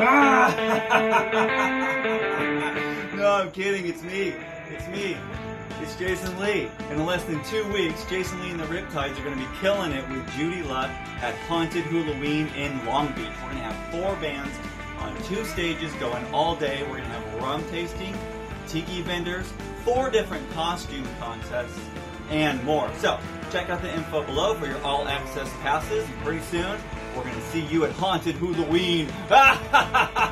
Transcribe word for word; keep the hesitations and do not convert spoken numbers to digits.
No, I'm kidding. It's me. It's me. It's Jason Lee. In less than two weeks, Jason Lee and the Riptides are going to be killing it with Judy Luck at Haunted Hulaween in Long Beach. We're going to have four bands on two stages going all day. We're going to have rum tasting, tiki vendors, four different costume contests, and more. So check out the info below for your all-access passes. And pretty soon, we're going to see you at Haunted Hulaween.